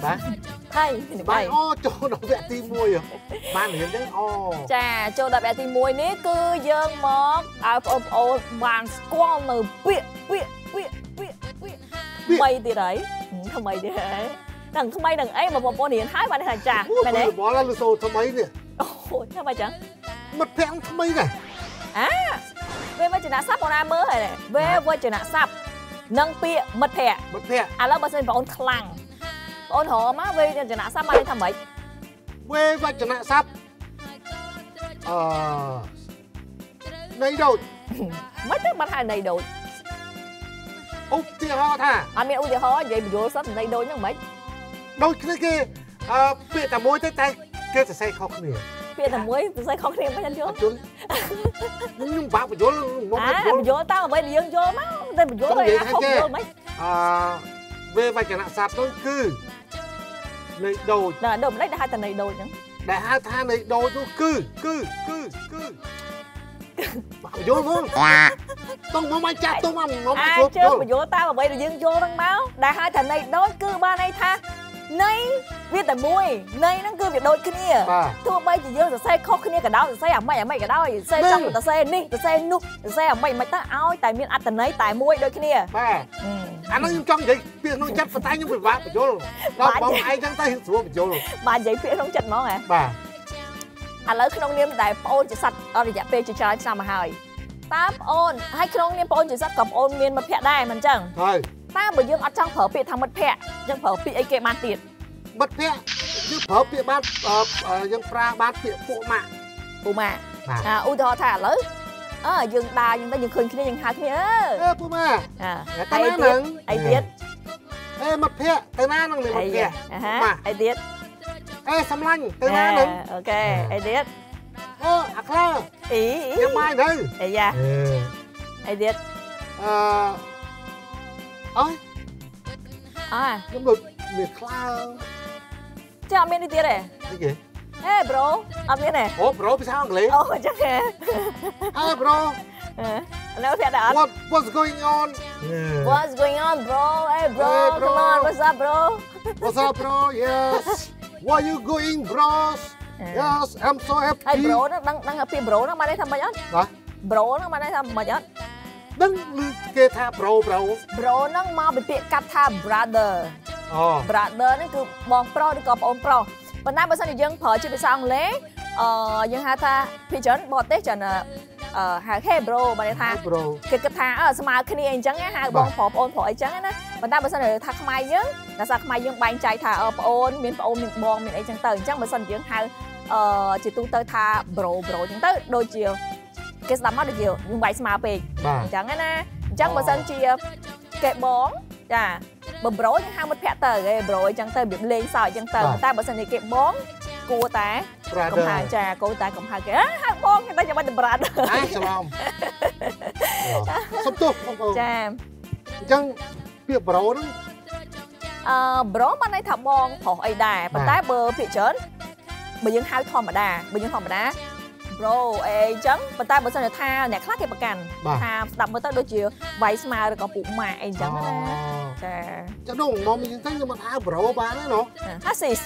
Thay bài ô cho nó vẽ tim môi bạn hiện đấy ô chà cho đợt vẽ tim môi ní cứ dương mọc ô bàn squall nở bịa mây thì đấyทำไมเนี่ยหนังทำไมหนังไอ้มาบอกเห็นท้ายมาในหางจ่าไปไหนบอกแล้วลูโซทำไมเนี่ยโอ้โหทำไมจังมันแพงทำไมเนี่ยเว้ยจะน่าซับของน้าเมื่อไหร่เนี่ยเว้ยจะน่าซับนังเปียมัดแผลแล้วมาเซ็นปอนคลังปอนหอมาเว้ยจะน่าซับมาได้ทำไมเว้ยจะน่าซับในโดดไม่ต้องมาถ่ายในโดดอุปติฮอท่ามีอุปติฮอvậy bị vô sáchในโดดยังไงโดดคือกี่เปียแต่มวยใจเกจะใส่ข้อเหนียวเปียแต่มวยใส่ข้อเหนียวไม่ใช่โยจุนมึงบ้าไปโยนไปโยนตั้งไว้เลี้ยงโยนมั้งแต่ไปโยนเลยนะข้อโยนไหมเว้ยจะน่าซับนั่นคือในโดดโดดได้haiแต่ในโดดยังได้haiท่าในโดดคือโยนมึงต้องมองไม่จับต้องมองไม่ชกโยนไปโยนตาไปเลยยังโยนตั้งเมาได้haiแต่ในโดดคือบ้านในท่าในวิแต่มวยในนั่นคือviệcโดดขึ้นเนี่ยทั่วไปจะเยอะจะใส่ข้อขึ้นเนี่ยกระดาษจะใส่ไม่กระดาษใส่จังจะใส่นี่จะใส่นุกจะใส่ไม่ตั้งเอาแต่มีอัดแต่ไหนแต่มวยโดดขึ้นเนี่ยอันนั้นยังจ้องใหญ่เปียกน้องจัดปะไตยังไปบ้าไปโยนเรามองไอ้จังไตหัวไปโยนบ้านใหญ่เปียกน้องจัดมองไงบ้าแล้วขนมเนียมแต่ปอนจะสัตว์อะไรอย่างเป็นจะใช้สามหายตาปอนให้ขนมเนียมปอนจะสัตว์กับปอนเมียนมาแพะได้มันจังตาบ่ยังอัดจังเผอเปียทำมัดแพะยังเผอเปียไอเกมันติดมัดแพะยังเผอเปียบ้านยังปลาบ้านเปียปูมาอุทธรถ่าเลยยังดายังได้ยังคืนขึ้นยังหาขึ้นปูมาไอเดียไอเดียมัดแพะแต่หน้านั่งเลยมัดแพะมาไอเดียสำลังแต่หน้าหนึ่งโอเคไอเดียอักล่ายังไม่เลยไอ้ยาไอเดียยังหลุดเมียคลาจะเอาเมียนี่เดียเลยนี่กี่ bro เอาเมียเนี่ย bro ภาษาอังกฤษจังไง bro แล้วเพียดอ่ะ what's going on bro bro come on what's up bro yes where you going bros yes I'm so happy bro นั่งhappy bro นั่งมาได้ทำไมยันbro นั่งมาได้ทำไมยันนั่งลือเกท่า bro นั่งมาเป็นเปียกัดท่า brother นั่นคือบอง pro หรือกอบอง pro วันนั้นบริษัทยังเผยชื่อไปสร้างเล่ยังหาท่าพี่เฉินบอกเต้จันหาแค่ bro มาได้ท่าเกิดกระทาสมาร์ทนี่เองจังไงหาบองผอมผอจังนะวันนั้นบริษัทท่าขมายยังแต่สักขมายยังบางใจท่าผอมมีผอมมีบองมีไอจังเตยจังบริษัทยังหาchỉ tu tới tha bro chẳng tới đôi chiều cái sắm đôi chiều nhưng vậy mà về chẳng á chẳng mà sân chi kệ bón à bro nhưng hai mất phe tờ cái bro chẳng tới bị lên sỏi chẳng tờ ta bữa sân thì kệ bón cô tá cộng hà trà cô tá cộng hà cái hai bón người ta chẳng bắt được brad sắp tốt chẳng việc bro đó bro mà này thằng bón thọ ai đà mà tá bờ phía trên bây giờ hai thò mà đà bro chấm mà ta bữa sau này tha nè khác cái bậc cành tha đập mới tới đôi chiều vậy mà rồi còn bụng mà chấm đó cho đúng mong mình thấy nhưng mà tha bro bán đấy nó sis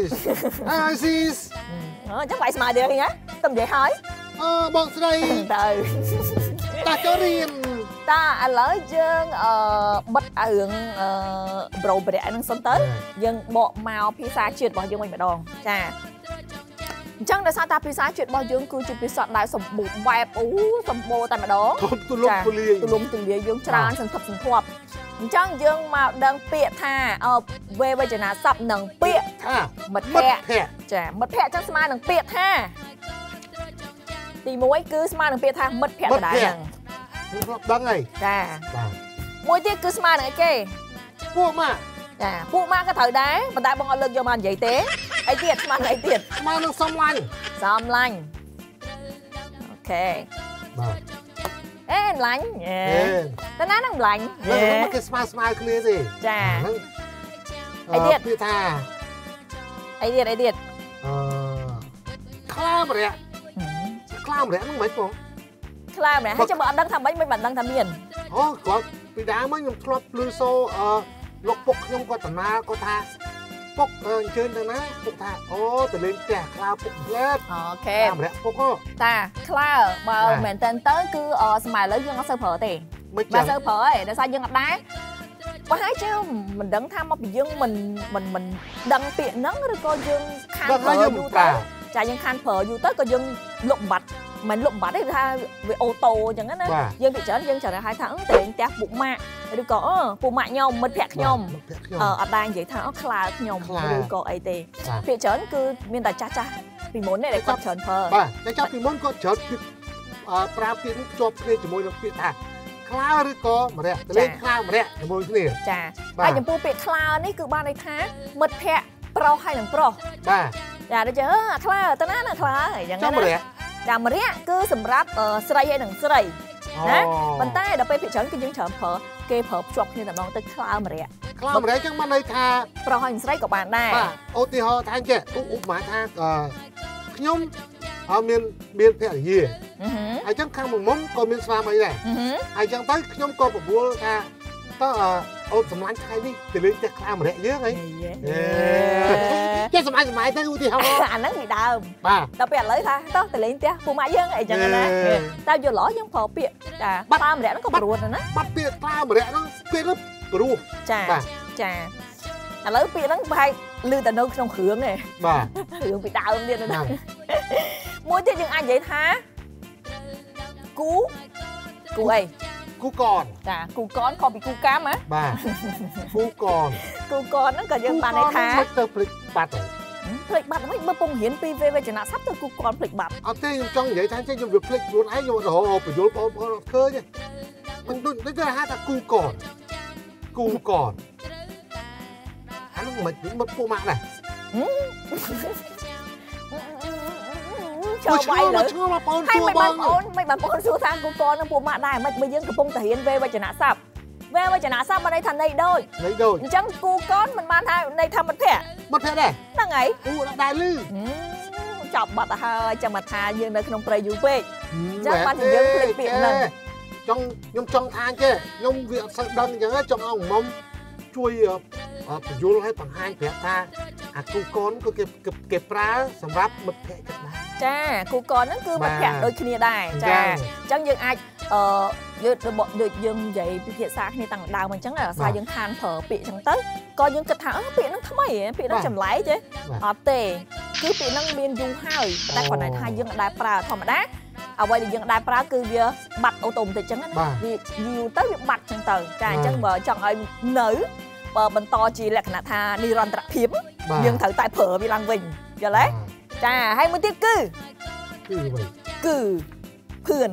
chắc vậy mà được nhá tầm vậy hỏi bọn đây ta cho riêng ta lỡ chân bất hưởng bro bể năng sống tới dân bộ màu pizza trượt bỏ dương mình mà đòn chà chẳng là sao ta pizza chuyện bao nhiêu cứ chụp pizza lại sầm bụng vẹp sầm bồ tại mà đó tụi lum từng địa dương tràn sầm thập sầm thọp chẳng dương mà đang pịa tha về bây giờ là sập nằng pịa mật phe chả mật phe chẳng smart nằng pịa tha thì mỗi cứ smart nằng pịa tha mật phe là đại nằng đăng này chả mỗi tiết cứ smart nằng cái phụ ma cái thời đấy mà tại bọn họ lực vô màn vậy thế ai tiệt mà ai tiệt mà nó xóm lanh ok em lanh ta nói nó lanh nó cái smile clear gì chà ai tiệt clam rồi nó mấy con clam này hay cho bọn đăng thầm mấy bạn đăng thầm miền có bị đá mấy nhom club blue so លោកពុកខ្ញុំគាត់តាណាគាត់ថាពុកជើញទៅណាពុកថាអូទៅលេងផ្ទះខ្លាពុកផ្លែអូខេម្នាក់ពុកតាខ្លាបើមែនតើទៅគឺសម័យឥឡូវយើងអត់សូវប្រើទេមិនសូវប្រើទេដោយសារយើងអត់ដែរបើហើយជឿមិនដឹងថាមកពីយើងមិនដឹងពាក្យហ្នឹងឬក៏យើងខានប្រើយូរទៅចាយើងខានប្រើយូរទៅក៏យើងលុបបាត់មិនលុបបាត់ទេថាវាអូតូអញ្ចឹងណាយើងពិចារណាយើងច្រើនហៅថាតែងផ្ទះពុកម៉ាក់ឬក៏ពុកម៉ាក់ខ្ញុំមិត្តភក្តិខ្ញុំអត់ដែរនិយាយថាខ្លាខ្ញុំឬក៏អីទេភាគច្រើនគឺមានតែចាស់ពីមុននេះដែលគាត់ច្រើនប្រើបាទតែចាស់ពីមុនគាត់ច្រើនប្រើពាក្យនេះភ្ជាប់គ្នាជាមួយនឹងពាក្យថាខ្លាឬក៏ម្នាក់ទៅលេងខ្លាម្នាក់ជាមួយគ្នាចាហើយចំពោះពាក្យខ្លានេះគឺបានន័យថាមិត្តភក្តិប្រុសហើយនឹងប្រុសបាទចាដូចជាខ្លាទៅណាខ្លាអញ្ចឹងណាចាម្នាក់គឺសម្រាប់ស្រីហើយនឹងស្រីណាប៉ុន្តែដល់ពេលភាគច្រើនគឺយើងច្រើនប្រើគេប្រើភ្ជាប់គ្នាតែម្ដងទៅខ្លាម្នាក់ចឹងបានន័យថាប្រុសហើយនឹងស្រីក៏បានដែរបាទឧទាហរណ៍ថាចេះឧបមាថាខ្ញុំមានភរិយាហើយចឹងខាងមុំក៏មានស្វាមីដែរហើយចឹងទៅខ្ញុំក៏បបួលថាតើអូនសម្លាញ់ថ្ងៃនេះទៅលេងផ្ទះខ្លាម្នាក់យើងហីចេះសម័យទៅឧទាហរណ៍អាហ្នឹងពីដើមដល់ពេលឥឡូវថាតើទៅលេងផ្ទះពូម៉ាក់យើងអីចឹងណាតែយល់ឡយើងប្រើពាក្យចាខ្លាម្នាក់ហ្នឹងក៏ព្រោះណាបាត់ពាក្យខ្លាម្នាក់ហ្នឹងពាក្យហ្នឹងព្រោះចាឥឡូវពាក្យហ្នឹងប្រហែលឮតែនៅក្នុងគ្រឿងឯងបាទរឿងពីដើមទៀតណាមួយទៀតយើងអាចនិយាយថាគូអីគូកនចាគូកនខុសពីគូកាមហ៎បាទគូកនហ្នឹងក៏យើងបានន័យថាទៅភ្លេចបាត់ទៅភ្លេចបាត់ហ្មងបើពងរៀនពីវេជ្ជនស័ព្ទទៅគូកនភ្លេចបាត់អត់ទេខ្ញុំចង់និយាយថាខ្ញុំវាភ្លេចខ្លួនឯងខ្ញុំរហូតបញ្យល់បងប្អូនអត់ឃើញទេមិនដូចគេហៅថាគូកនអានោះមិនពូម៉ាក់ដែរចូលវាយលើឆ្ងល់បងប្អូនសួរបងមិនបងប្អូនសួរថាគូកននឹងពូម៉ាក់ដែរមិនបើយើងកំពុងតែរៀនវេជ្ជនស័ព្ទវេជ្ជនស័ព្ទបានន័យថាន័យដូចអញ្ចឹងគូកនមិនបានថាន័យថាមិត្តភក្តិដែរហ្នឹងហើយដែរលឺចាប់បាត់ទៅហើយចាំមកថាយើងនៅក្នុងព្រៃយូរពេកអញ្ចឹងបានយើងភ្លេចពាក្យហ្នឹងខ្ញុំចង់ថាចេះខ្ញុំវាអត់សូវដឹងអញ្ចឹងចង់ឲ្យមុំជួយបញ្យល់ឲ្យបង្ហាញប្រាប់ថាអាគូកនគឺគេប្រើសម្រាប់មិត្តភក្តិចឹងដែរចាគូកនហ្នឹងគឺមិត្តភក្តិដូចគ្នាដែរចាអញ្ចឹងយើងអាចដូចយើងនិយាយពិភាក្សាគ្នាតាំងដើមអញ្ចឹងដោយសារយើងខានប្រើពាក្យអញ្ចឹងទៅក៏យើងគិតថាពាក្យហ្នឹងថ្មីពាក្យហ្នឹងចម្លែកទេអត់ទេគឺពាក្យហ្នឹងមានយូរហើយតែគាត់តែថាយើងអត់ដែលប្រើធម្មតាអ្វីដែលយើងដែរប្រើគឺវាបាត់អូតូម៉ាទិកចឹងណាវាយូរទៅវាបាត់ចឹងទៅចាអញ្ចឹងបើចង់ឲ្យនៅបើបន្តជាលក្ខណៈថានិរន្តរភាពយើងត្រូវតែប្រើវាឡើងវិញយល់ទេចាហើយមួយទៀតគឺភឿន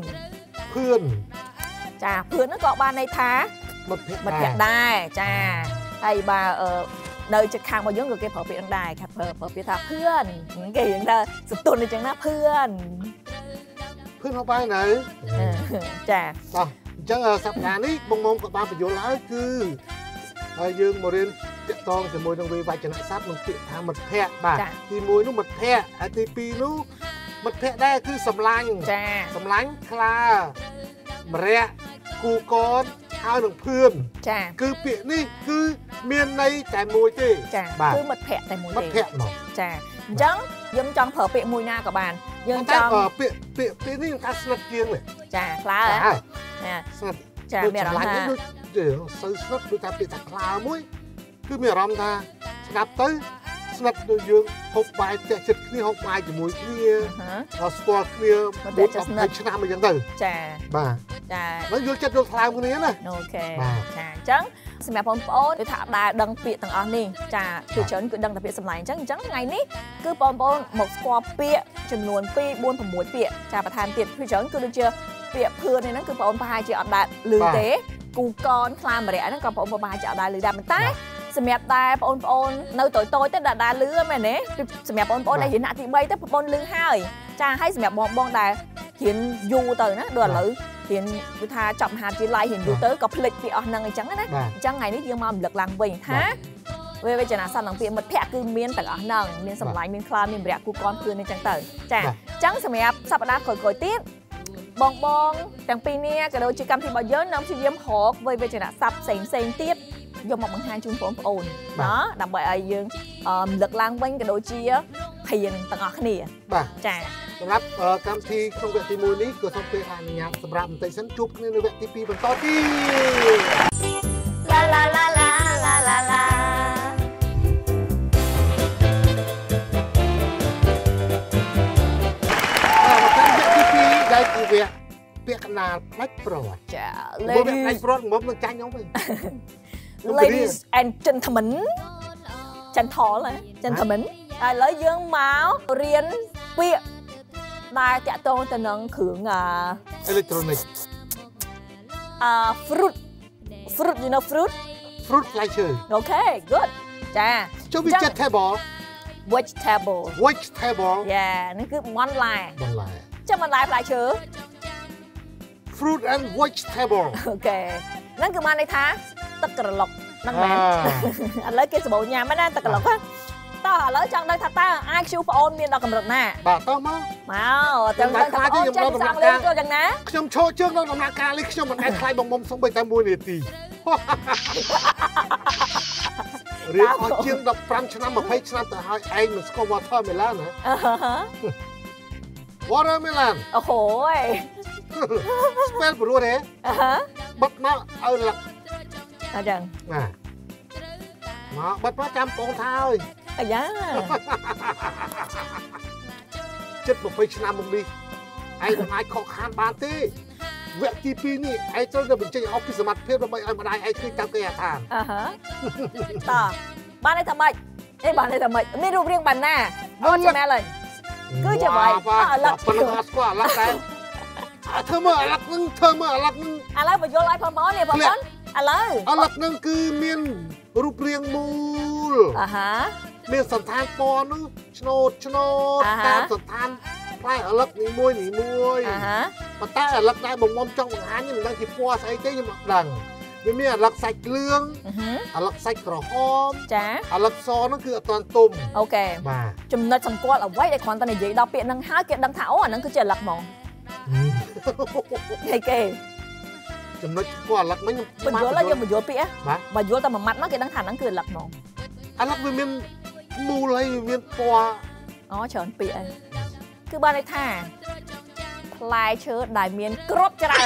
ចាភឿនហ្នឹងក៏បានន័យថាមិត្តភក្តិដែរចាហើយបើនៅជិតខាងរបស់យើងក៏គេប្រើពាក្យហ្នឹងដែរគេប្រើពាក្យថាភឿនគេយើងថាសន្ទុនអញ្ចឹងណាភឿនមកបាយនៅចាអញ្ចឹងសប្តាហ៍នេះបងមុំក៏បានបញ្យល់ហើយគឺហើយយើងមករៀនតាក់ទងជាមួយនឹងវេវចនស័ព្ទនិងពាក្យថាមិត្តភក្តិបាទទី1នោះមិត្តភក្តិហើយទី2នោះមិត្តភក្តិដែរគឺសម្លាញ់សម្លាញ់ខ្លាម្រ័ក្សគូកនហើយនឹងភឿនចាគឺពាក្យនេះគឺមានន័យតែមួយទេចាគឺមិត្តភក្តិតែមួយទេមិត្តភក្តិហ្មងចាអញ្ចឹងយើងចង់ប្រើពាក្យមួយណាក៏បានយើងចង់ពាក្យនេះថាស្និទ្ធជាងចាខ្លាហ៎ស្និទ្ធចាមានអារម្មណ៍ថាសូវស្និទ្ធដូចថាពាក្យថាខ្លាមួយគឺមានអារម្មណ៍ថាស្ដាប់ទៅស្និទ្ធដូចយើងហូបបាយផ្ទះជិតគ្នាហូបបាយជាមួយគ្នាស្គាល់គ្នា10ឆ្នាំអញ្ចឹងទៅចាបាទចាហើយយល់ចិត្តយល់ថ្លើមគ្នាណាអូខេចាអញ្ចឹងសម្រាប់បងប្អូនគឺថាដែរដឹងពាក្យទាំងអស់នេះចាគឺច្រើនគឺដឹងតែពាក្យសម្លាញ់អញ្ចឹងថ្ងៃនេះគឺបងប្អូនមកស្គាល់ពាក្យចំនួន2 4 6ពាក្យចាបន្ថែមទៀតគឺច្រើនគឺដូចជាពាក្យភឿននេះហ្នឹងគឺបងប្អូនប្រហែលជាអត់ដែរឮទេគូកនខ្លាម្រ័ក្សហ្នឹងក៏បងប្អូនប្រហែលជាអត់ដែរឮដែរប៉ុន្តែសម្រាប់តែបងប្អូននៅតូចទៅដែលឮមែនទេសម្រាប់បងប្អូនដែលរៀនថ្នាក់ទី3ទៅបងប្អូនឮហើយចាហើយសម្រាប់បងដែលរៀនយូរទៅណាដល់ឥឡូវរៀនគឺថាចប់មហាវិទ្យាល័យរៀនយូរទៅក៏ភ្លេចពីអស់ហ្នឹងអញ្ចឹងណាអញ្ចឹងថ្ងៃនេះយើងមករំលឹកឡើងវិញថាវេជ្ជនស័ព្ទនិងពាក្យមិត្តភក្តិគឺមានទាំងអស់ហ្នឹងមានសម្លាញ់មានខ្លាមានម្រ័ក្សគូកនភឿនអញ្ចឹងទៅចាអញ្ចឹងសម្រាប់សប្តាហ៍ក្រោយៗទៀតបងទាំងពីរនេះក៏ដូចជាកម្មវិធីរបស់យើងនាំព្យាយាមរកវេជ្ជនស័ព្ទផ្សេងទៀតយកមកបង្ហាញជូនបងប្អូនណាដើម្បីឲ្យយើងលឹកឡើងវិញក៏ដូចជាហ៊ានទាំងអស់គ្នាបាទចាសម្រាប់កម្មវិធីក្នុងវគ្គទី1នេះក៏សូមពេលអនុញ្ញាតសម្រាប់បន្តិចសិនជួបគ្នានៅវគ្គទី2បន្តទៀតឡាឡាឡាឡាឡាឡាឡាដែលគឺវាពាក្យកណ្ដាលផ្លាច់ប្រវត្តិចាលេឌីផ្លាច់ប្រវត្តិមកនឹងចាញ់ខ្ញុំវិញ Ladies and gentlemen gentlemen ឥឡូវយើងមករៀនពាក្យដែលតាក់ទងទៅនឹងគ្រឿង electronic fruit you know fruit ផ្លែឈើ Okay good ចាចុះ vegetable yeah នេះគឺបន្លែចាំបន្លែផ្លែឈើ fruit and vegetable Okay ហ្នឹងគឺបានន័យថាទឹកក្រឡុកហ្នឹងមែនឥឡូវគេសម្បូរញ៉ាំណាទឹកក្រឡុកតោះឥឡូវចង់ដឹងថាតើ IQ ប្អូនមានដល់កម្រិតណាបាទតោះមកចាំដឹងថាប្អូនចេះភាសាអង់គ្លេសក៏យ៉ាងណាខ្ញុំឈរជើងដល់ដំណាក់កាលនេះខ្ញុំមិនអាចខ្លាយបងមុំសុំបីតែ1នាទីរៀនអស់ជាង15ឆ្នាំ20ឆ្នាំទៅហើយឯងមិនស្គាល់ watermelon ណា watermelon អូហូយ spell ព្រោះទេបិទមកឲ្យលឹកអញ្ចឹងមកបិទមកចាំបងថាហើយអាយ៉ាចិត្ត20ឆ្នាំមកនេះឯងមិនអាចខកខានបានទេវគ្គទី2នេះឯងត្រូវតែបញ្ចេញអស់ពីសមត្ថភាពដើម្បីឲ្យម្ដាយឯងឃើញតាមគេអាថានតើបានន័យថាម៉េចបានន័យថាម៉េចមានរូបរាងបែបណាមកជាមែនហើយគឺជាអ្វីឥឡូវប៉ុណ្ណឹងអត់ស្គាល់ឥឡូវតែធ្វើមើលឥឡូវនឹងធ្វើមើលឥឡូវនឹងឥឡូវបញ្យល់ឲ្យបងប្អូននេះបងប្អូនឥឡូវនឹងគឺមានរូបរាងមូលមានសន្តានពណ៌នោះឆ្នោតតាមសន្តានផ្លែឥឡូវនីមួយប៉ុន្តែឥឡូវដែលបងមុំចង់បង្ហាញមិនដឹងជាពណ៌ស្អីទេខ្ញុំអត់ដឹងវាមានឥឡូវសាច់គ្រឿងឥឡូវសាច់ក្រហមចាឥឡូវសនោះគឺអត់ទាន់ទុំអូខេបាទចំណុចសម្គាល់អ្វីដែលគ្រាន់តែនិយាយដល់ពាក្យហ្នឹងហើយគេដឹងថាអូអាហ្នឹងគឺជាឥឡូវហ្មងហេគេចំណុចស្គាល់ឥឡូវមិញបញ្យល់យើងបញ្យល់ពាក្យបើយល់តែមួយម៉ាត់មកគេដឹងថាហ្នឹងគឺឥឡូវហ្មងឥឡូវវាមានមូលហើយវាមានពណ៌ច្រើនពាក្យអីគឺបានន័យថាផ្លែឈើដែលមានគ្រាប់ច្រើន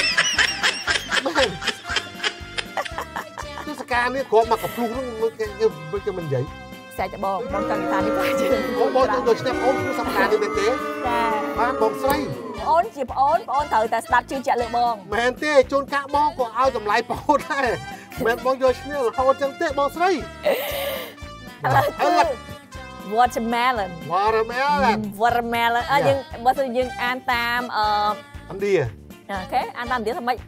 ទស្សការនេះគ្រាប់មកកភ្លុះហ្នឹងគេមិននិយាយស្អែកតបងចង់និយាយថានេះផ្លែឈើបងទៅឆ្នាំអូនគឺសប្តាហ៍នេះមែនទេចាបានបងស្រីអូនជាប្អូនត្រូវតែស្ដាប់ជឿជាក់លើបងមែនទេជួនកាក់បងក៏ឲ្យតម្លៃប្អូនដែរមែនបងយកឈ្នះរហូតចឹងទេបងស្រី watermelon យើងបើសិនយើងអានតាមឥណ្ឌាអូខេអានតាមឥណ្ឌាថាម៉េច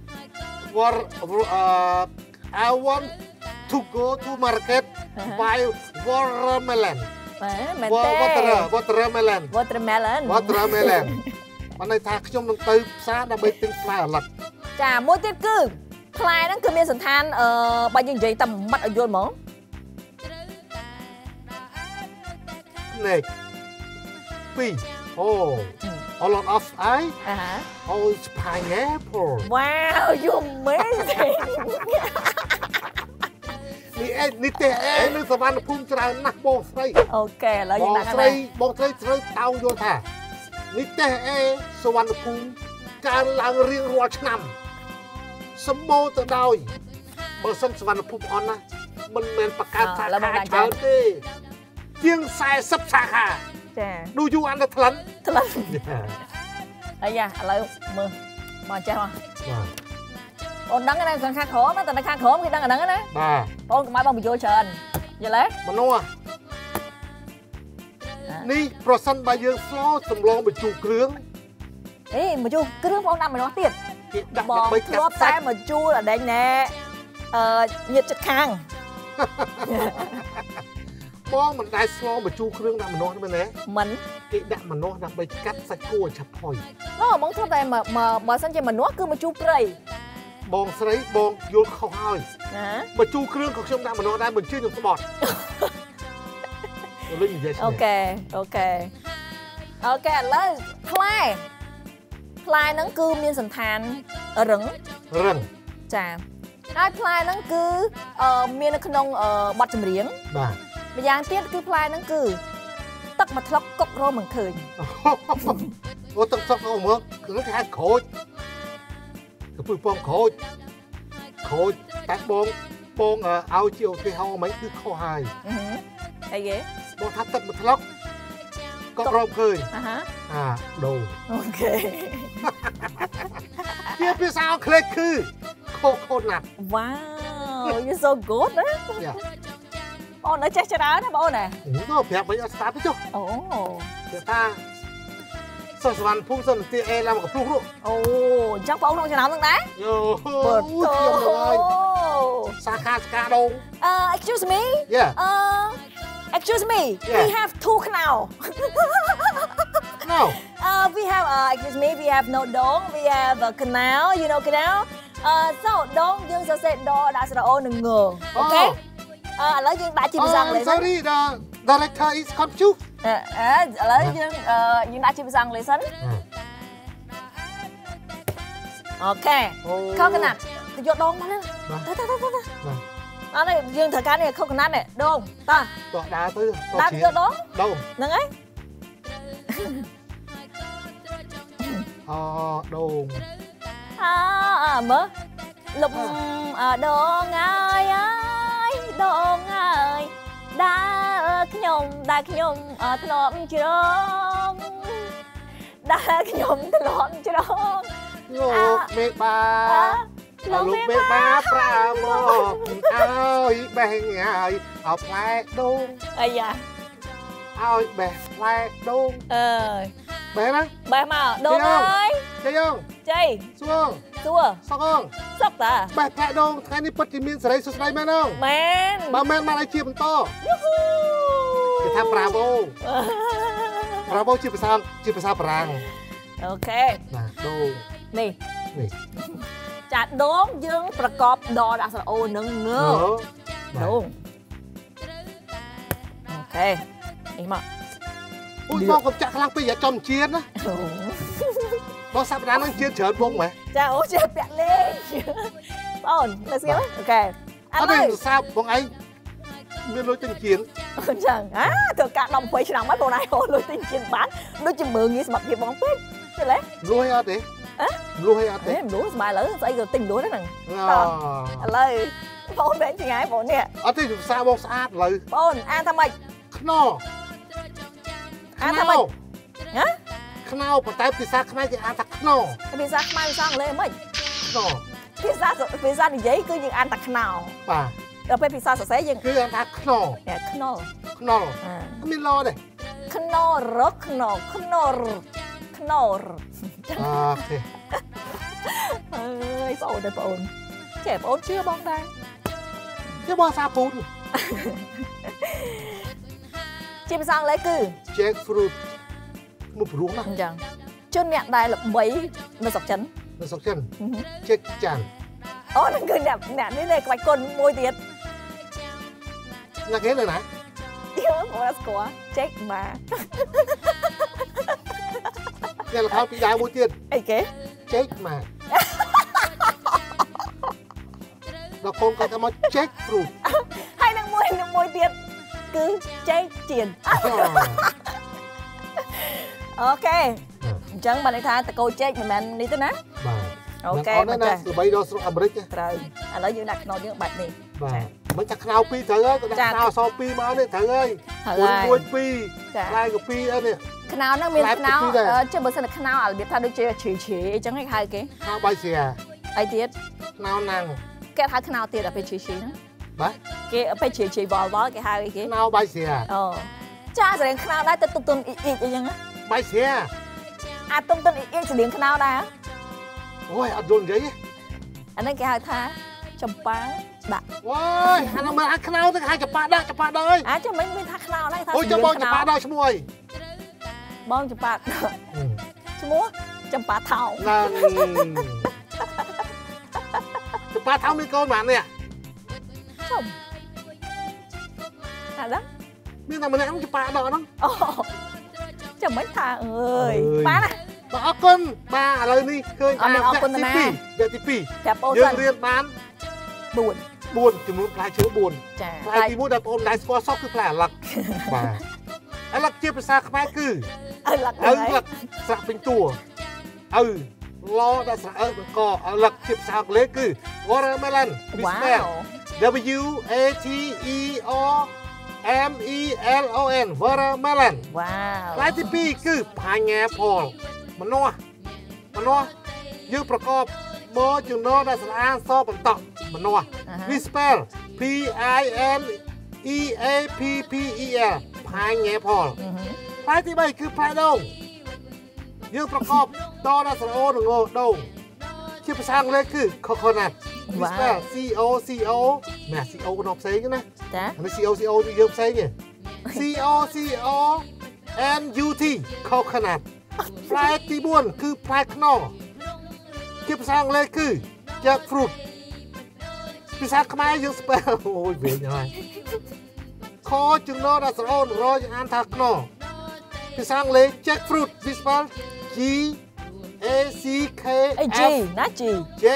I want to go to market buy watermelon មែនទេ watermelon បានន័យថាខ្ញុំនឹងទៅផ្សារដើម្បីទិញផ្លែឥឡូវចាមួយទៀតគឺផ្លែហ្នឹងគឺមានសន្តានបើយើងនិយាយតែម៉ាត់ឲ្យយល់ហ្មងនេះ2 a lot of I it's pineapple wow you amazing នេះទេនៅសវណ្ណភូមិច្រើនណាស់បងស្រីអូខេឥឡូវយើងដាក់បងស្រីត្រូវតោងយល់ថានេះទេសវណ្ណភូមិកើនឡើងរៀងរាល់ឆ្នាំសម្បូរទៅដោយបើសិនសវណ្ណភូមិអន់ណាមិនមែនបង្កើតសាខាច្រើនទេជាង40សាខាចា Do you understand អាយ៉ាឥឡូវមើលមកចេះមកអូនដឹងណាខាងក្រោមតែខាងក្រោមគេដឹងអាហ្នឹងណាបាទបងកុំឲ្យបងបញ្យល់ច្រើនយល់ទេមនុស្សនេះប្រសិនបើយើងស្លសម្លងបញ្ជូរគ្រឿងបញ្ជូរគ្រឿងបងដាក់ម្ដងទៀតគេដាក់បងធ្លាប់តែបញ្ជូរអដែងណែញាតចិត្តខាងបងមិនដែលស្លបញ្ជូរគ្រឿងដាក់ម្នាស់មែនទេមិនគេដាក់ម្នាស់ដើម្បីកាត់សាច់គោឲ្យឆាប់ផុយបងធ្លាប់តែបើសិនជាម្នាស់គឺបញ្ជូរព្រៃបងស្រីបងយល់ខុសហើយណាបញ្ជូរគ្រឿងក៏ខ្ញុំដាក់ម្នាស់ដែរបញ្ជូរខ្ញុំស្បត់អូខេឥឡូវផ្លែហ្នឹងគឺមានសន្តានរឹងចាហើយផ្លែហ្នឹងគឺមាននៅក្នុងបទចម្រៀងបាទម្យ៉ាងទៀតគឺផ្លែហ្នឹងគឺទឹកមួយថ្លុកកុករមមិនឃើញអូទឹកសុកអូមើលគឺគេហៅក្រូចគឺពូពងក្រូចតែបងឲ្យជាឧទាហរណ៍មិនគឺខុសហើយអីគេបងថាទឹកមួយថ្លុកកុករមឃើញដូងអូខេជាភាសាអង់គ្លេសគឺ coconut Wow you're so good ណាបងនៅចេះច្រើនណាបងណាអូប្រាប់វិញអត់ស្ដាប់ទេចុះអូគេថាសុសវណ្ណភូមិសុនទីអេឡាមកព្រុសនោះអូអញ្ចឹងបងក្នុងឆ្នាំហ្នឹងដែរយោខ្ញុំហើយសាខាស្កាដូង excuse me excuse me yeah. we have two canal no we have excuse me we have no dong we have a canal you know canal so dong យើងសរសេរដដាក់ស្រអូនឹងងអូខេឥឡូវយើងដាក់ជាភាសាអង់គ្លេស sorry the director is confused ឥឡូវយើងដាក់ជាភាសាអង់គ្លេសសិនអូខេ coconut ទៅយកដងមកទៅអត់ទេយើងត្រូវការនេះ coconut នេះដងតោះដើរទៅយកដងហ្នឹងហើយដងមើលលុបដងហើយដងហើយដើរខ្ញុំធ្លាប់ច្រងដើរខ្ញុំធ្លាប់ច្រងលោកមេបាលោកមេបាប្រាមកឲ្យបេះហើយឲ្យផ្លែដូងអាយ៉ាឲ្យបេះផ្លែដូងបេះណាបេះមកដូងហើយជ័យសួងសុកតាបេះផ្លែដូងថ្ងៃនេះពិតជាមានសេរីសុស្ដីមែនទេមែនបើមែនមកឲ្យជាបន្តគេថា bravo ជាភាសាបារាំងអូខេបាទដូងនេះចាដូងយើងប្រកបដដាក់ស្រអូនឹងងដូងអូខេនេះមកអូយបងកុំចាក់ខ្លាំងពេកយ៉ាចំជាតិណាបងសប្តាហ៍ហ្នឹងជាតិច្រើនវងមែនចាអូជាពាក់លេងបងlet's go អូខេអត់ទេសាប់បងឯងមានលុយទិញជាតិអញ្ចឹងទៅកាត់10 20ឆ្នាំហើយបងឯងហូរលុយទិញជាតិបានដូចជាមើងងាយសម្រាប់ភាពបងពេកទេឡេលុយអត់ទេលុយអត់ទេលុយស្បាយឥឡូវស្អីក៏ទិញលុយហ្នឹងឥឡូវបងបែងឆ្ងាយបងនេះអត់ទេភាសាបងស្អាតឥឡូវបងអានថាម៉េចខ្នោអានថាម៉េចខ្នោប៉ុន្តែភាសាខ្មែរគេអានថាខ្នោភាសាខ្មែរភាសាអង់គ្លេសហ្មងខ្នោភាសានិយាយគឺយើងអានថាខ្នោបាទដល់ពេលភាសាសរសេរយើងគឺអានថាខ្នោមានឡទេខ្នោរខ្នោអូខេអើយបងអូនបងចេះបងជឿបងដែរជឿបងសាពូនជាភាសាអង់គ្លេសគឺ jackfruit មកព្រោះណាអញ្ចឹងជនអ្នកដែលល្បីនៅស្រុកចិនចេកចាន់អូនឹងគឺអ្នកនេះក្បាច់គុណមួយទៀតណាគេនៅណាយើងមកស្គាល់ចេកម៉ាគេលខោពីដៅមួយទៀតអីគេចេកម៉ាដល់កូនគាត់ថាមកចេកព្រូហើយនឹងមួយទៀតគឺចេកជៀនអូខេអញ្ចឹងបានន័យថាតកោចេកមិនមែននេះទេណាបាទអូខេមកចាល្បីដល់ស្រុកអាមេរិកត្រូវឥឡូវយើងដាក់ខ្នោយើងបែបនេះបាទមិនចាខ្នោ2ត្រូវហើយក៏ដាក់ខ្នោអស2មកនេះត្រូវហើយ1 2ផ្លែកពីអីនេះខ្នោហ្នឹងមានខ្នោជិះបើសិនតែខ្នោអារបៀបថាដូចជាជ្រីអញ្ចឹងហៅគេខ្នោបាយស្រាអីទៀតខ្នោណាំងគេហៅខ្នោទៀតដល់ពេលជ្រីហ្នឹងបាទគេពេលជ្រីវល់គេហៅអីគេខ្នោបាយស្រាអូចាសរៀងខ្នោដែរទៅទុំអ៊ីអ៊ីអីចឹងបាយស្រាអាទុំអ៊ីអ៊ីសរៀងខ្នោដែរអូយអត់យល់និយាយអានេះគេហៅថាចម្ប៉ាដាក់អូយអានោះមិនអាចខ្នោទៅគេហៅចម្ប៉ាដាក់អើយអាចមិនមានថាខ្នោដែរថាអូយចាំបងចម្ប៉ាដាក់ឈ្មោះអីបងចម្ប៉ាឈ្មោះចម្ប៉ាថោណាចម្ប៉ាថោមានកូនប៉ុន្មាននេះចំអាហ្នឹងមានតែម្នាក់ចម្ប៉ាដាក់ហ្នឹងអូចាំមិនថាអើយបានណាបាទអរគុណបាទឥឡូវនេះឃើញអរគុណណាវគ្គទី2 ប្រាប់អូនយើងរៀនបាន 4 4ចំនួនផ្លែឈើ4 ចាផ្លែទី1ដែលបងអូនដែរស្គាល់សក់គឺផ្លែអាឡឹកបាទអាឡឹកជាភាសាខ្មែរគឺអាឡឹកស្រៈពេញតួឡដាក់ស្រៈបង្កអាឡឹកជាភាសាអង់គ្លេសគឺ watermelon W A T E R M E L O N watermelon វ៉ាវផ្លែទី2គឺ pineapple ម្នាស់យើងប្រកបមកចំណងដែលស្រៈសបន្តម្នាស់ we spell P I N E A P P E L pineapple ផ្លែទី3គឺផ្លែដូងយើងប្រកបតដល់ស្រៈអូនងដូងជាភាសាអង់គ្លេសគឺ coconut we spell C O C O ណា C O ក្នុងផ្សេងណាចានេះ C O C O យើងផ្សេងទេ C O C O N U T coconut ផ្លែទី4គឺផ្លែខ្នុរជាភាសាអង់គ្លេសគឺ jackfruit ភាសាខ្មែរយើង spell អូយវិញហើយខចំណងដល់ស្រៈអូនរយអានថាខ្នុរភាសាអង់គ្លេស jackfruit we spell G A C K FណាG J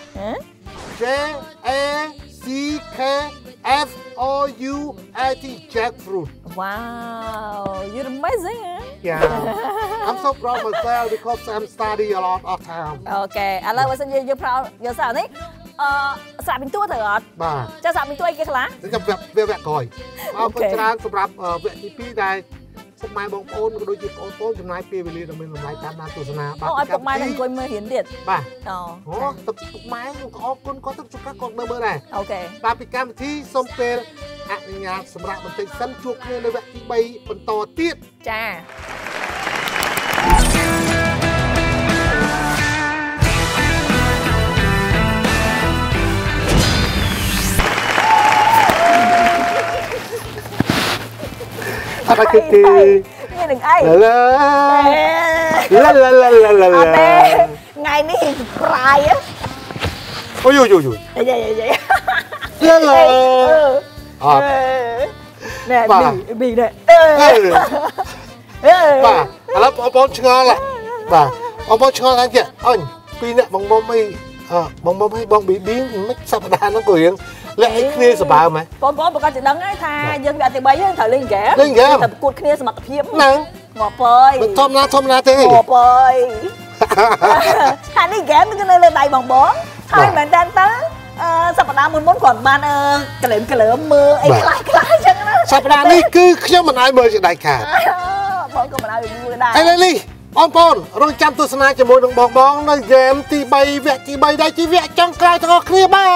A C K F O U I T jackfruit wow you're amazing yeah I'm so proud of myself because I'm study a lot of time អូខេឥឡូវបើសិនយើងប្រើយកសារនេះស្រៈពេញតួត្រូវអត់បាទចាស្រៈពេញតួអីគេខ្លះខ្ញុំប្រាប់វគ្គក្រោយអរគុណច្រើនសម្រាប់វគ្គទី2ដែលពុកម៉ែបងប្អូនក៏ដូចជាបងប្អូនចំណាយពេលវេលាដ៏មានតម្លៃតាមដានទស្សនាបាទឲ្យពុកម៉ែនឹងអង្គុយមើលរៀនទៀតបាទទឹកពុកម៉ែក៏អរគុណគាត់ទឹកជួបគាត់មើលដែរអូខេបាទពីកម្មវិធីសូមពេលអនុញ្ញាតសម្រាប់បន្តិចសិនជួបគ្នានៅវគ្គទី3បន្តទៀតចាអត់គឺមាននឹងអីឡាអត់ទេថ្ងៃនេះប្រាយអូយយាយឡាអត់ណែប៊ីណែបាទឥឡូវបងប្អូនឆ្ងល់បាទបងប្អូនឆ្ងល់ថាចេះអញពីរអ្នកបងមុំអីបងមុំឲ្យបងប៊ីប៊ីមិនសប្តាហ៍ហ្នឹងក៏រៀងលាក់ឲ្យគ្នាសបើមហ៎បងប្អូនប្រកាសជាដឹងហើយថាយើងវគ្គទី3យើងត្រូវលេងហ្គេមតែប្រកួតគ្នាសមត្ថភាពហ្នឹងងាប់ពើយមិនធម្មតាទេងាប់ពើយថានេះហ្គេមគឺនៅលើដៃបងហើយមែនតើសប្តាហ៍មុនគាត់បានកលើមមើលអីខ្លះអញ្ចឹងណាសប្តាហ៍នេះគឺខ្ញុំមិនឲ្យមើលជាដាច់ខាតបងក៏មិនឲ្យមើលដែរឥឡូវនេះបងប្អូនរងចាំទស្សនាជាមួយនឹងបងនៅហ្គេមទី3វគ្គទី3ដែលជាវគ្គចុងក្រោយទាំងអស់គ្នាបាទ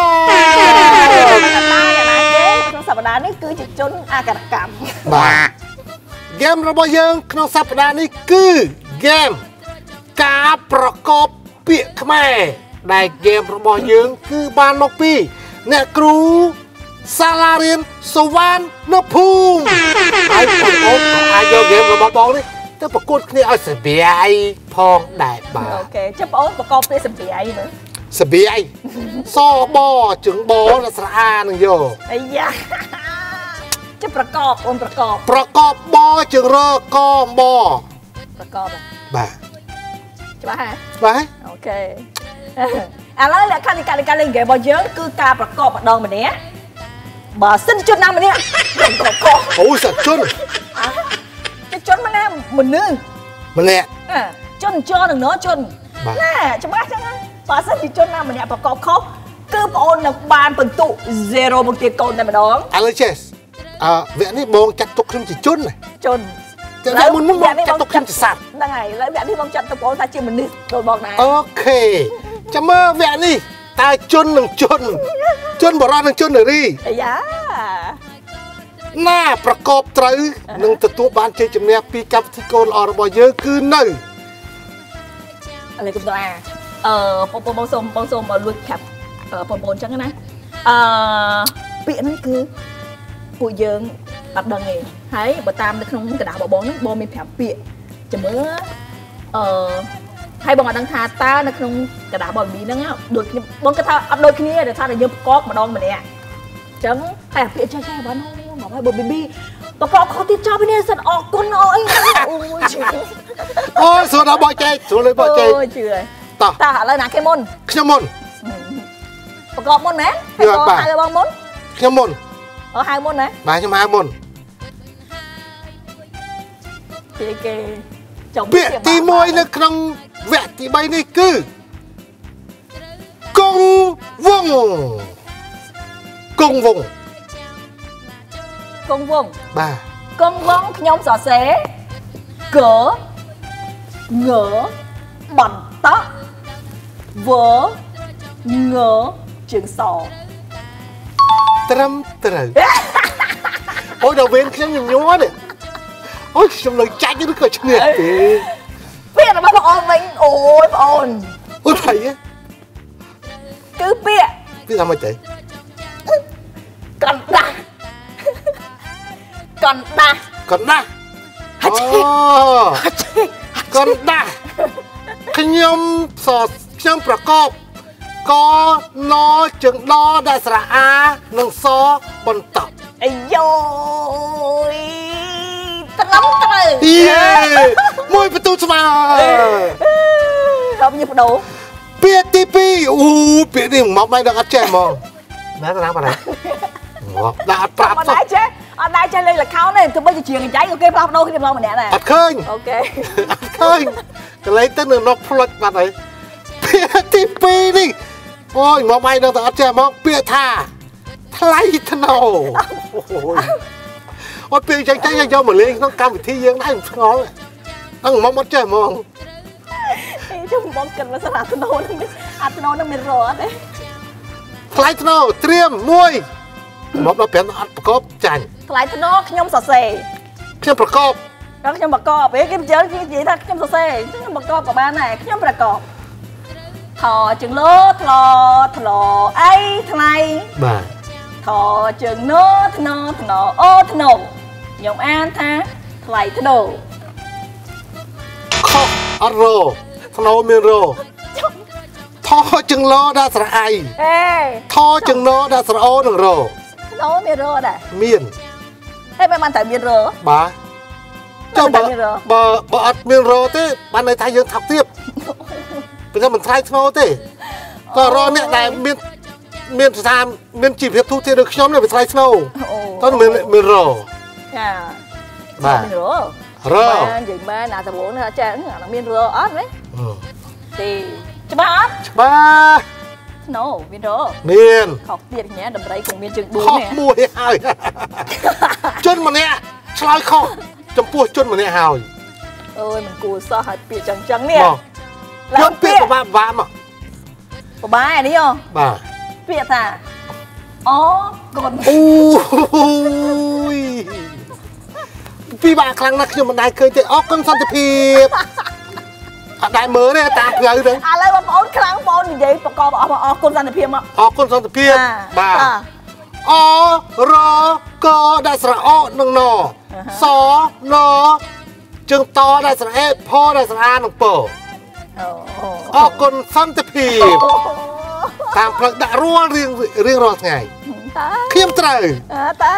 ក្នុងសប្តាហ៍នេះគឺជាជនអកតកម្មបាទហ្គេមរបស់យើងក្នុងសប្តាហ៍នេះគឺហ្គេមការប្រកបពាក្យខ្មែរដែលហ្គេមរបស់យើងគឺបានមកពីអ្នកគ្រូសាលារៀនសុវណ្ណភូមិហើយបងប្អូនអាចយកហ្គេមរបស់បងនេះទៅប្រកួតគ្នាឲ្យសប្បាយផងដែរបាទអូខេចាំបងអូនប្រកបពាក្យសប្បាយមើលសប្បាយសបជើងបដល់ស្រអានឹងយកអាយ៉ាចាំប្រកបអូនប្រកបបជើងរកអំបប្រកបបាទច្បាស់ហ៎បាទអូខេឥឡូវលក្ខខណ្ឌនៃការលេងហ្គេមរបស់យើងគឺការប្រកបម្ដងម្នាក់បើសិនជនណាម្នាក់ប្រកបអូសជនជនម្នាក់មនុស្សម្នាក់ជននឹងណជនណាច្បាស់ចឹងបើសិនជាជនណាម្នាក់ប្រកបខុសគឺបងអូននឹងបានបន្ទុក0មកទៀតកូនតែម្ដងឥឡូវចេះវគ្គនេះបងចាត់ទុកខ្ញុំជាជនតែមុនបងចាត់ទុកខ្ញុំជាសត្វហ្នឹងហើយឥឡូវវគ្គនេះបងចាត់ទុកបងថាជាមនុស្សដូចបងដែរអូខេចាំមើលវគ្គនេះតើជននឹងជនបរោះនឹងជននារីអាយ៉ាណាប្រកបត្រូវនឹងទទួលបានជ័យជំនះពីកម្មវិធីកូនល្អរបស់យើងគឺនៅឥឡូវកំដរបងសូមលួចប្រាប់បងប្អូនចឹងណាពាក្យហ្នឹងគឺពួកយើងអត់ដឹងទេហើយបើតាមនៅក្នុងกระดาษបងហ្នឹងបងមានប្រាប់ពាក្យចាំមើលហើយបងអត់ដឹងថាតើនៅក្នុងกระดาษបងមីហ្នឹងដូចគ្នាបងគាត់ថាអត់ដូចគ្នាដែលថាយើងប្រកបម្ដងម្នាក់អញ្ចឹងហើយពាក្យចេះបងមកហើយបងប៊ីប៊ីប្រកបខុសទៀតចោលពីនេះសិនអរគុណអីអូយសួរដល់បោះចេកស្រួលលើបោះចេកអូយជឿហើយតោះឥឡូវណាគេមុនខ្ញុំមុនប្រកបមុនណាហៅបងមុនខ្ញុំមុនហៅមុនណាបាទខ្ញុំហៅមុនគេពាក្យទី1នៅក្នុងវគ្គទី3នេះគឺគង់វងបាទគង់វងខ្ញុំសរសេរកងបន្តវងជើងសត្រឹមត្រូវអូយដល់វេនខ្ញុំញញ័រនេះអូយខ្ញុំនៅចាច់ឬក៏ឈ្នះទេពាក្យរបស់បងអូនវិញអូយបងអូនអូថៃគឺពាក្យថាម៉េចទៅកណ្ដាស់អូកណ្ដាស់ខ្ញុំប្រកបកណជើងដដែលស្រៈអានិងសបន្តអាយយត្រឹមត្រូវមួយបន្ទូស្មើខ្ញុំញ៉ាំបដូរពាក្យទី2អូពាក្យនេះមកមិនដឹងអត់ចេះហ្មងណាតាណាបាទដាក់អត់ប្រាប់អត់ដែរចេះលេខលខោនទេទោះបីជាជាងចៃក៏គេផ្លាស់ប្ដូរគ្នាម្ដងម្នាក់ដែរអត់ឃើញអូខេអត់ឃើញកន្លែងទៅនៅនោះផ្លុចបាត់ហើយពាក្យទី2នេះអូយមកមិនដឹងតែអត់ចេះហ្មងពាក្យថាថ្លៃថ្នូរអូយពាក្យចឹងយកមកលេងក្នុងកម្មវិធីយើងដែរឆ្ងល់ហ្នឹងមកអត់ចេះហ្មងខ្ញុំបងគិតមកស្នាថ្នូរហ្នឹងអាថ្នូរហ្នឹងមានរត់ទេថ្លៃថ្នូរត្រៀម1មកដល់5អត់ប្រកបចាញ់ថ្លៃថ្នូរខ្ញុំសរសេរខ្ញុំប្រកបដល់ខ្ញុំប្រកបពេលគេនិយាយថាខ្ញុំសរសេរខ្ញុំប្រកបក៏បានដែរខ្ញុំប្រកបថជើងលោថ្លអីថ្លៃបាទថជើងណូថ្នអូថ្នូខ្ញុំអានថាថ្លៃថ្នូខុសអត់រថ្នូមានរថជើងលោដល់ស្រៈអីថជើងណូដល់ស្រៈអូនឹងរថ្នូមានរដែរមានហើយបានតែមានរបាទចុះបើអត់មានរទេបានន័យថាយើងថោកទៀតព្រោះមិនថ្លៃថ្នូរទេក៏រអ្នកដែលមានស្ថានមានជីវភាពទូទៅដូចខ្ញុំនេះវាថ្លៃថ្នូរតើមានរចាបាទមានរបាននិយាយមែនអាដំបូងនេះចាអាមានរអត់ទេទេច្បាស់អត់ច្បាស់ No មានរមានខុសទៀតញ៉ែដំរីគង់មានជើង4 នេះមួយហើយជនម្នាក់ឆ្លើយខុសចំពោះជនម្នាក់ហើយអើយមិនគួរសោះឲ្យពាក្យចឹងនេះឡើងពាក្យពិបាកមកអានេះហ៎បាទពាក្យថាអូកូនអូយពិបាកខ្លាំងណាស់ខ្ញុំមិនដែលឃើញទេអរគុណសន្តិភាពអត់ដែលមើលទេតាមផ្លូវទៅឥឡូវបងប្អូនខ្លាំងបងនិយាយប្រកបអរគុណសន្តិភាពមកអរគុណសន្តិភាពបាទអរកដែលស្រៈអនឹងណសណជើងតដែលស្រៈអេផដែលស្រៈអានឹងពអរគុណសន្តិភាពតាមផ្លូវដាក់រួលរៀងរាល់ថ្ងៃខ្ញុំត្រូវតែ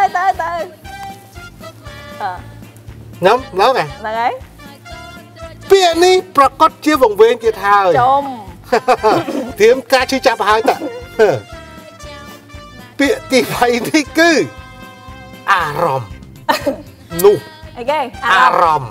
ញ៉ាំឡើងហើយពាក្យនេះប្រកាសជាវង្វេងទៀតហើយចំត្រៀមការឈឺចាប់ហើយតាពាក្យទី3នេះគឺអារម្មណ៍នោះអីគេអារម្មណ៍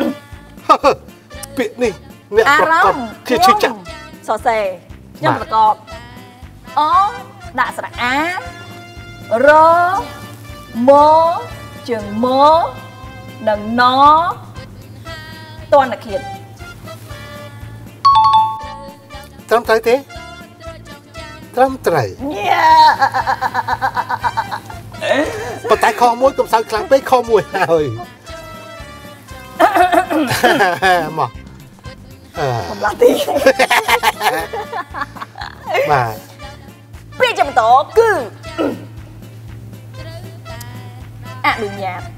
ពាក្យនេះអ្នកប្រកាសជាឈឺចាប់សរសេរខ្ញុំប្រកបអដាក់ស្រៈអារមជើងមនិងណតនគៀតត្រឹមត្រូវទេត្រឹមត្រូវប៉ុន្តែខុសមួយកុំសូវខ្លាំងពេកខុសមួយហើយមកកំឡុងទីបាទពាក្យចាំតគឺអនុញ្ញាត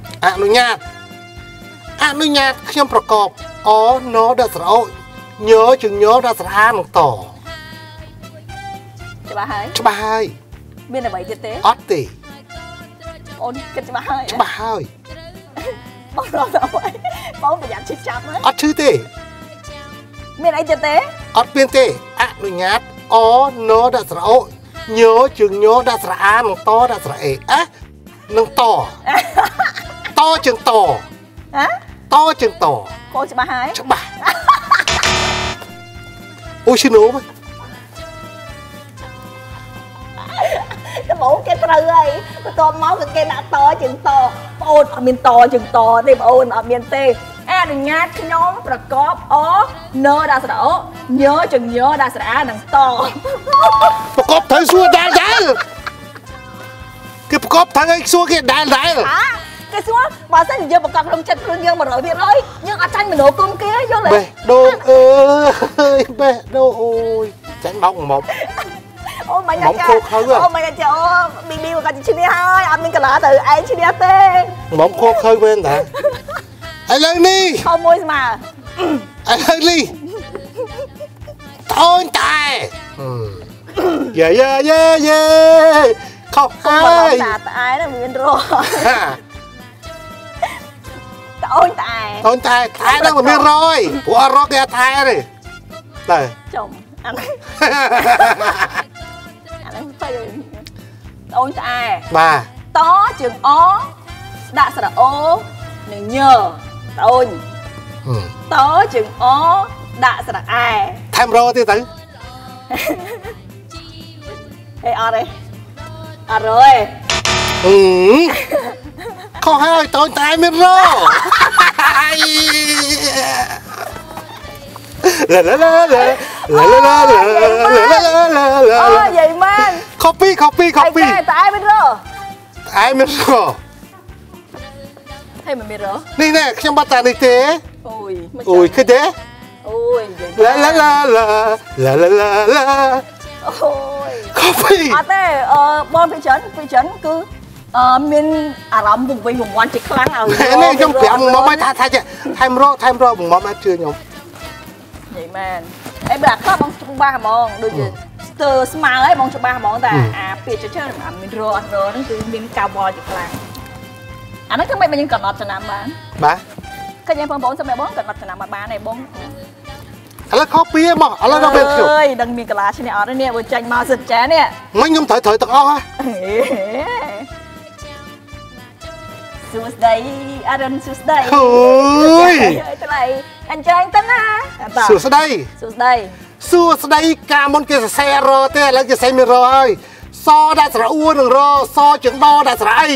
ខ្ញុំប្រកបអណដល់ស្រោញជើងញដល់ស្រអានឹងតច្បាស់ហើយមានអ្វីទៀតទេអត់ទេអូនគិតច្បាស់ហើយបងរត់ទៅបងប្រយ័ត្នឈឺចាប់ណាអត់ឈឺទេមានអីទៀតទេអត់មានទេអនុញ្ញាតអណដល់ស្រោញ nhớ chừng nhớ đã sả á bằng to đã sả ế á nâng to to chừng to to chừng to cô chị bà hai chắc bà ôi xin lỗi mày cái bố cái trừ ấy cái con máu cái đã to chừng to ôn ở miền to chừng to thì ôn ở miền tây đừng nhát nhóm và có ó nơ đa sả nhớ chừng nhớ đa sả đằng to ประกอบทั้งซัวได้ได้cáiประกอบทั้งไอ้ซัวcáiได้ได้ cái xuống bà sẽ giờประกอบtrong chân luôn nhưng mà rồi biết rồi nhưng ở tranh mình nổ cung kia vô lại bê đô ơi bê đô ôi tránh bóng một ôi mày mỏng khô khơi à ôi mày chờ bi mà còn chị đi hai anh mình cả lá từ anh chị đi tê mỏng khô khơi bên đã anh lên đi không môi mà anh lên đi thôi tài yeah yeah yeah yeah không ai ai đó miền rồi thôi tài đó mà miền rồi của rock cái tài này đây chồng anh anh phải thôi tài bà tó trường ó đã sả ô nên nhờ tôi tó trường ó đã sả ai tham rô thì tử ê ở đây à rồi không hay tôi tài miền rô la la la la la la la la la vậy man copy tại bên rô ai miền rô hay mà miền rô นี่แน่ខ្ញុំបាត់តានេះទេអូយឃើញទេ ôi la la la la la la la la ôi copy à thế bon thị trấn cứ miền Ả Rập vùng vịnh vùng quan chỉ kháng ở này trong tiệm nó mới thay chứ thay rô vùng mắm chưa nhung vậy mà em đặt có bông chụp ba món đôi chứ từ smart ấy bông chụp ba món ta phía chơi mà miền rô nóคือmiền cowboy chỉ kháng anh nói không mấy những còn nọt cho nam bán bà cái nhà phong bóng sao mẹ bóng còn nọt cho nam bán này bóng แล้วเขาเปียมาแล้วเราเป็นจุด ơi đừngมีกระลาใช่ไหมอ๋อเนี่ยบนtranh màu sệt chénเนี่ยไม่ยอมถอยตะอ้อฮะ sus đây Aaron sus đây โอ้ย cái này anh chơi anh tính à สู้สดาย sus đây สู้สดายกามอนเกษตรรอเต้แล้วจะใส่ไม่รอเลยซอได้สระอ้วนหนึ่งรอซอจึงดอได้สระไอ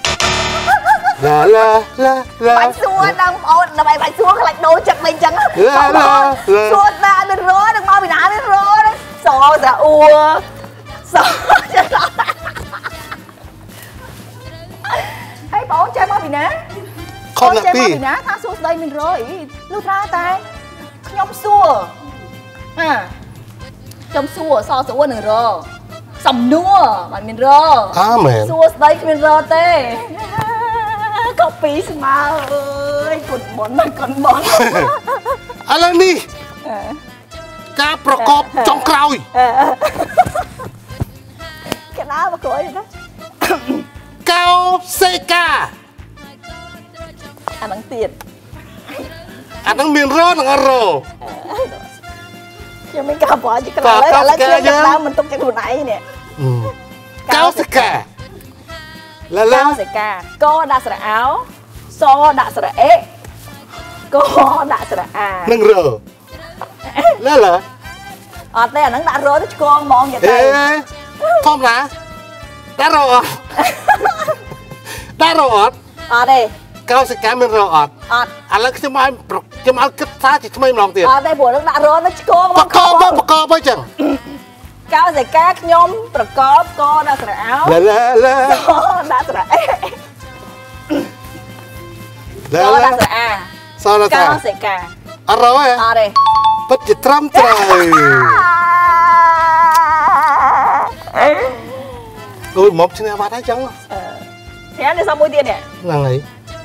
la bánh xua đang ôn là bánh xua lại đồ chặt mình chẳng xua ta bên rô đừng mau bị nã bên rô đấy xò ra ua xò hay bỏ chơi mau bị nã con chơi mau bị nã tha xua đây mình rô ý lúc ra tay nhóm xua trong xua xò xua đừng rô sầm nua mà mình rô xua đây mình rô tê copy mà ơi còn bón อะไรนี่การประกอบจองกราว cái đó mà cười đó เกาเซกา ăn bằng tiền อันนั้นมีร้อนอันโร cho mình cà bỏ chỉ cái là chơi cái đó mình tung cái đồ này nè เกาเซกา cao sẽ ca co đã sợi áo so đã sợi ế co đã sợi à นึ่งโรแล้วเหรอแต่นั้นđã rồi chứ con mong vậy พร้อมนะได้รออดได้รออด đây เกาเซกามีรออดอันแล้วจะมาคิดท่าจะทำไมมองเตียน đây buổi đã rồi chứ con ประกอบไปจัง cao sẽ ca nhómประกอบ co đã sợi áo so đã sợi ế so đã sợi à so đã cao sẽ ca อร่อย đây ปัจจิตรำใจโอ้ยหมอบชนะมาได้จัง thế ăn được xong mỗi tiền nè นั่งไหน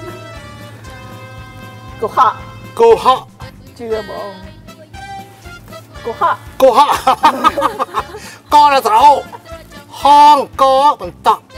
cô họ โกฮะ chưa bộ cô họ โกฮะกอละสาวห้องกอมันตัก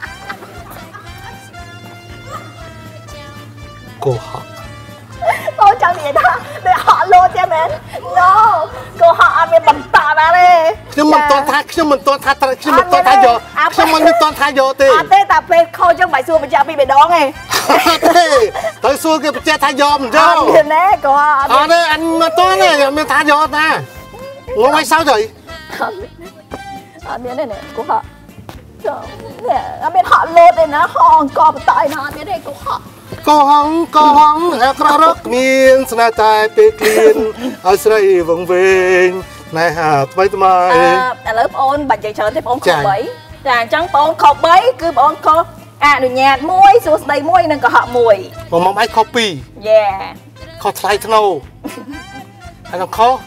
โกฮะ tôi chẳng gì đó để họ luôn cho mình no cô họ mình bận tạ ra đi nhưng mình toàn thay nhưng mình toàn thay nhưng mình toàn thay vô nhưng mình toàn thay vô thì tê tập về khâu trong bài xưa mình chạm bị bể đó nghe tới xưa cái che thay vô mình cho anh nè cô họ đây anh mà tôi này mình thay vô ta ngồi ngay sao rồi anh biết đây nè cô họ anh biết họ luôn đây nó họ còn tại nó biết đây cô họ có hóng có rất miên sna tai pe clean ở sài vòng vinh này hả mấy tụi mày lớp ôn bạch chạy chờ tiếp ôn khóc bấy chẳng ôn khóc bấy cứ ôn khóc được nhạt muối xuống đầy muối nên có họ mùi mà mong ai copy yeah khó thay thế nào anh làm khó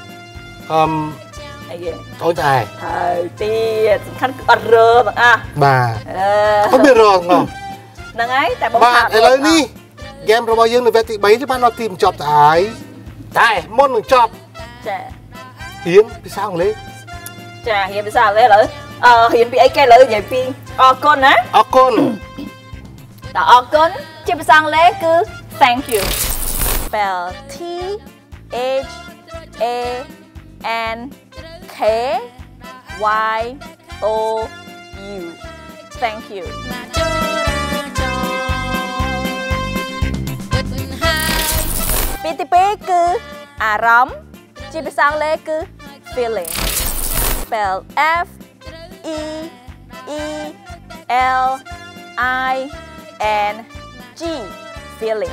tối dài thời tiết khăn rơ bà không biết rồi không nâng ấy tại bóng bà lời đi game rồi bao nhiêu người về thì bấy chứ bạn nó tìm chọc tại môn mình chọc hiến vì sao không lấy hiến vì sao lấy lỡ hiến bị ấy cái lỡ vậy phi con á con con chứ vì sao lấy cứ thank you spell T H A N K Y O U thank you PTP គឺអារម្មណ៍ជាភាសាអង់គ្លេសគឺ feeling spell F E E L I N G feeling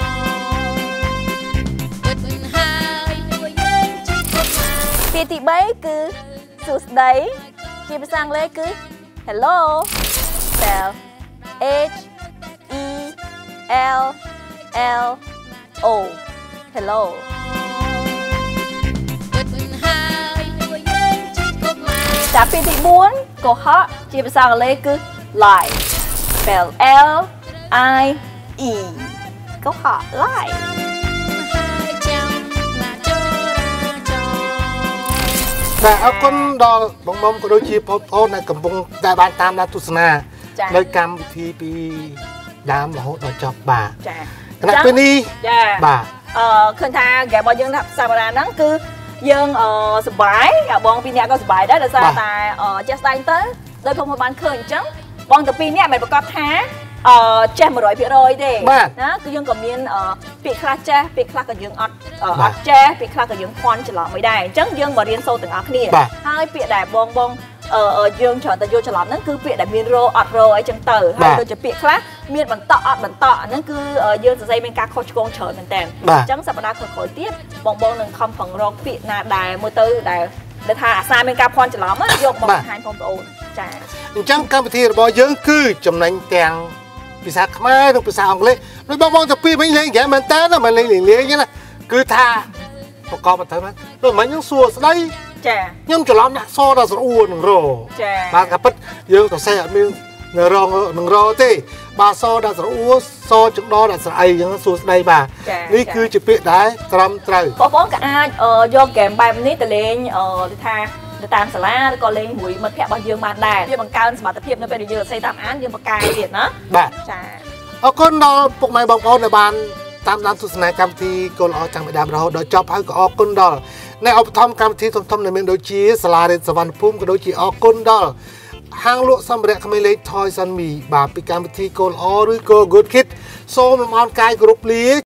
ពាក្យទី3គឺសួស្តីជាភាសាអង់គ្លេសគឺ hello spell H E L L O hello ចាប់ពីទី4កុហកជាភាសាអង់គ្លេសគឺ lie spell L I E កុហក lie តែអរគុណដល់បងមុំក៏ដូចជាបងប្អូនដែលកំពុងតែបានតាមដានទស្សនានៅកម្មវិធីពីដើមរហូតដល់ចប់បាទចាគណៈពេលនេះចាបាទឃើញថាហ្គេមរបស់យើងថាសប្តាហ៍ហ្នឹងគឺយើងសប្បាយបងពីរនាក់ក៏សប្បាយដែរដោយសារតែចេះស្ដែងទៅដោយខ្ញុំបានឃើញអញ្ចឹងបងទៅពីរនាក់មិនប្រកាសថាចេះ 100% ទេណាគឺយើងក៏មានពាក្យខ្លះចេះពាក្យខ្លះក៏យើងអត់ចេះពាក្យខ្លះក៏យើងភ័ន្តច្រឡំមួយដែរអញ្ចឹងយើងមករៀនសូត្រទាំងអស់គ្នាហើយពាក្យដែលបងយើងច្រើនតែយកច្រឡំហ្នឹងគឺពាក្យដែលមានរោអត់រោអីចឹងទៅហើយដូចជាពាក្យខ្លះមានបន្តអត់បន្តហ្នឹងគឺយើងសរសេរមានការខុសឆ្គងច្រើនមែនតើអញ្ចឹងសប្តាហ៍ក្រោយៗទៀតបងនឹងខំប្រឹងរកពាក្យណាដែលមើលទៅដែលថាអាសាមានការភ័ន្តច្រឡំយកមកបង្ហាញបងប្អូនចាអញ្ចឹងកម្មវិធីរបស់យើងគឺចំណេញទាំងភាសាខ្មែរនិងភាសាអង់គ្លេសដូចបងទៅពីវិញលេងហ្គេមមែនតើមិនលេងណាគឺថាប្រកបទៅហ្នឹងដូចមិនខ្ញុំសួរស្ដីចាខ្ញុំច្រឡំដាក់សដល់ស្រអួរនឹងរចាបាទក៏ពិតយើងសរសេរអត់មាននឹងរទេបាទសដល់ស្រអួរសចង្ដដល់ស្រអីអញ្ចឹងសួរស្ដីបាទនេះគឺជាពាក្យដែលត្រឹមត្រូវបងក៏អាចយកហ្គេមបែបនេះទៅលេងថាទៅតាមសាលាឬក៏លេងមួយមិត្តភ័ក្តិរបស់យើងបានដែរវាបង្កើនសមត្ថភាពនៅពេលដែលយើងសរសេរតាមអានយើងបកកាយទៀតណាបាទចាអរគុណដល់ពុកម៉ែបងប្អូនដែលបានតាមដានទស្សនាកម្មវិធីកូនល្អចាំពីដើមរហូតដល់ចប់ហើយក៏អរគុណដល់អ្នកឧបត្ថម្ភកម្មវិធីធំៗដែលមានដូចជាសាលារៀនសវណ្ណភូមិក៏ដូចជាអរគុណដល់ហាងលក់សម្ភារៈក្មេងលេង Toys and Me បាទពីកម្មវិធីកូនល្អឬក៏ Good Kid សូមលំអរកាយគ្រប់លា